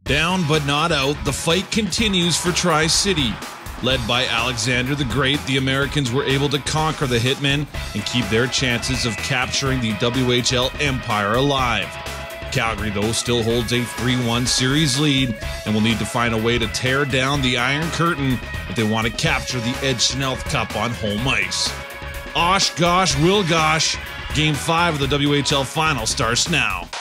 Down but not out, the fight continues for Tri-City. Led by Alexander the Great, the Americans were able to conquer the Hitmen and keep their chances of capturing the WHL Empire alive. Calgary, though, still holds a 3-1 series lead and will need to find a way to tear down the Iron Curtain if they want to capture the Ed Schnelth Cup on home ice. Osh, gosh, will gosh, Game 5 of the WHL Final starts now.